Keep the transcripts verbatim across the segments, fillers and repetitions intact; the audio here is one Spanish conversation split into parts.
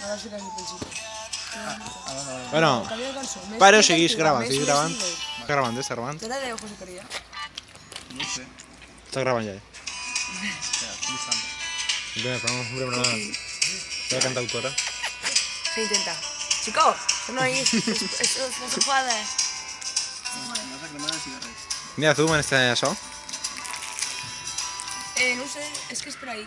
Ara sí que és el principi. Bueno, pare o seguís gravant, seguís gravant. Està gravant, està gravant. Té la de José Perea? No sé. Està gravant ja. Espera, estoy buscando. Bé, però no veurem una... La cantautora. Se intenta. Chico, eso no es, eso no se puede. Me vas a cremar el cigarret. Mira, zoom en este això. Eh, no sé, es que es por ahí.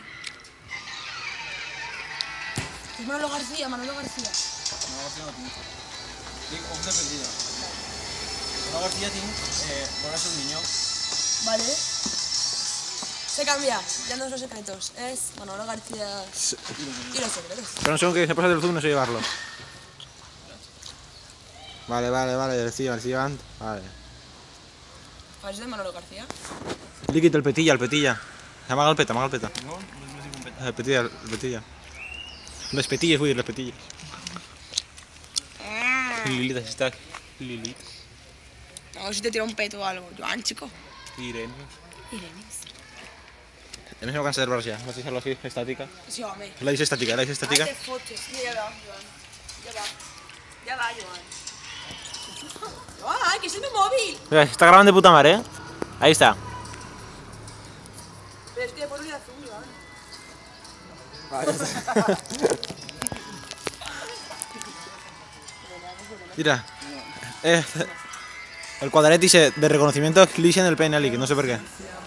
Es Manolo García, Manolo García. No, García no tinc. Tinc Off de Perdida. No, García tinc eh, Borràs un niño. Vale. Se cambia, ya no es los secretos. Es Manolo García y los secretos. Pero no sé que se pasa del zoom, no sé llevarlo. Vale, vale, vale, el sigue, el sigue, vale. ¿Fas de Manolo García? Líquid, el petilla, el petilla. Amaga el peta, amaga el peta. No, no és ningú peta. El petilla, el petilla. Les petilles, vull dir, les petilles. Lilith, així està. Lilith. A ver si te tira un peto o algo. Joan, chico. Irene. Irenis. A mí se me cansa de verlos ya. Vas a dejarlo así, estática. Sí, home. La dice estática, la dice estática. Hazte fotos. Mira, ya va, Joan. Ya va. Ya va, Joan. Joan, que es mi móvil. Mira, está grabando de puta madre, ¿eh? Ahí está. Pero es que después lo voy a azul, Joan. Mira. Eh, el cuadret dice de reconocimiento cliché en el P N L, que no sé por qué.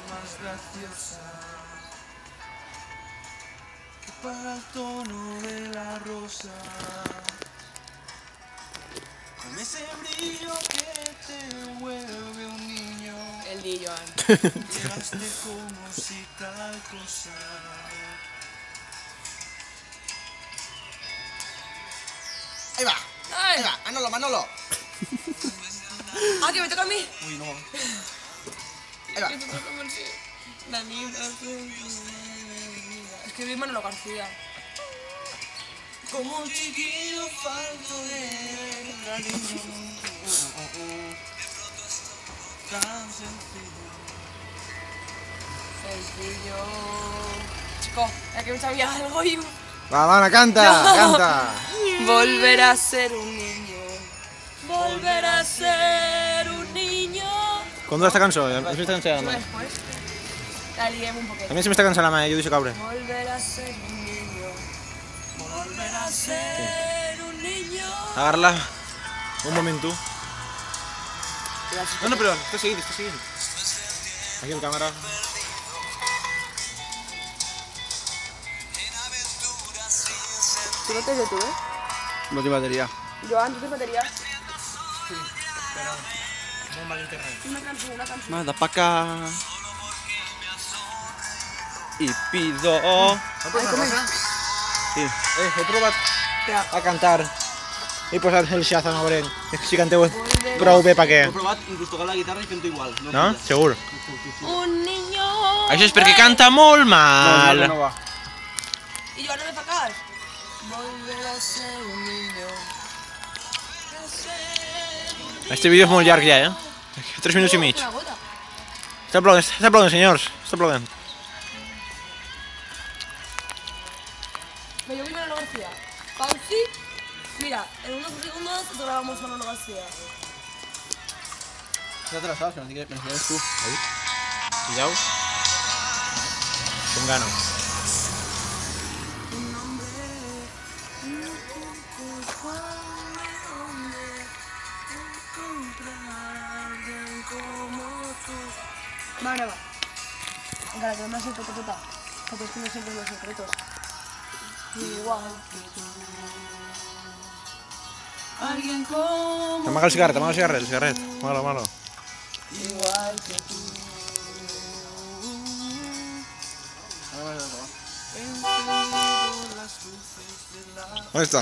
Para el tono de la rosa, con ese brillo que te vuelve un niño, El di, Joan. llegaste como si tal cosa. Ahí va, ¡Ay! ahí va, Manolo, Manolo. Ah, que me toca a mí. Uy, no. Ahí va. Que me toca a mí. La niña. Es que vi Manolo García. Como un chiquillo falto de cariño, tan sencillo. Sencillo. Chico, es que me sabía algo y... Va, Habana, canta, No. canta. Volver a ser un niño. Volver a ser un niño. ¿Cuándo esta canción? A mí se me está cansando la Sube mà. después. La lié un poquito. A mí se me está cansando la mà, eh? Jo deixo caure. Volver a ser un niño. Volver a ser un niño. Agarra-la un moment, tu. No, no, però està seguint, està seguint. Aquí el càmera. Tú no tienes de tú, ¿eh? No tiene batería. Joan, ¿tú tienes batería? Molt mal internet. Una canción, una canción. Manda pa' acá. Y pido. Ay, come. Sí. Eh, he provat Espera. a cantar. He posat el Shazam a veure si canteu prou bé perquè... He provat inclús tocar la guitarra i fent-ho igual. No? Segur. Un niño. Això és perquè canta molt mal. No, no va. Y Joan, no me facas. Volver a ser un niño. Este vídeo és molt llarg ja, eh? tres minuts i mig. Una gota. Està aplaudint, està aplaudint, senyors. Està aplaudint. Me llevo Manolo García. Pausi. Mira, en unos segundos te grabamos Manolo García. Ja te la saps, que no digues, me la tu. Pilleu. Com gano. Vale, va. Venga, que no me siento tota. Que es que no siempre los secretos. Igual que tú. Alguien como T'amaga el cigarret, t'amaga el cigarret, el cigarret. Malo, malo. igual que tú. On està?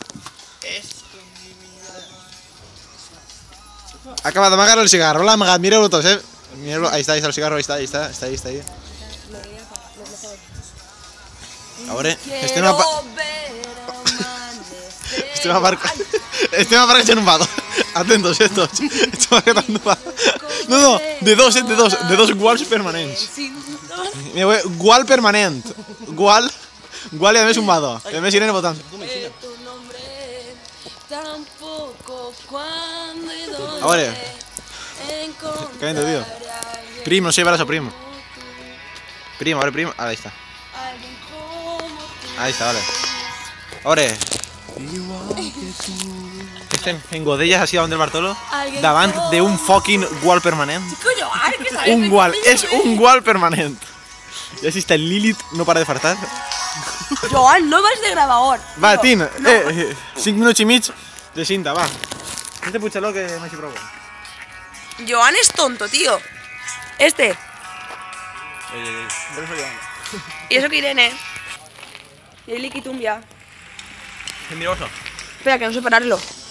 Acaba d'amagar el cigarro, l'ha amagat, mireu-lo tots, eh? Mireu-lo, ahí està, ahí està el cigarro, ahí està, ahí està, està ahí, està ahí. A veure, estem a... Quiero ver amanecer. Estem a parc... Estem a parc en un vado. Atentos, eh, tots. Estem agafant un vado. No, no, de dos, eh, de dos, de dos guals permanents. Mireu, eh, gual permanent. Gual, gual i a més un vado. I a més Irene votant. Eh, tu tampoco cuándo y dónde. Ahora. Cayendo, tío. Primo, no sé brazo, primo. Primo, ahora primo. Ahí está. Ahí está, vale. Ahora. Estem en Godellas, así davant del Bartolo. Davant d'un fucking wall permanent. Coño, ay, que sabes. Un wall, és un wall permanent. I així està el Lilith, no para de fartar. Joan, no vas de grabador. Va, Tin, eh, eh, cinc minuts i mig de cinta, va. Este pucha-lo que m'ha així prou. Joan es tonto, tío. Este. Eh, eh, Y eso que Irene. Y el Liquitum ya. Genioso. Espera, que no sé pararlo.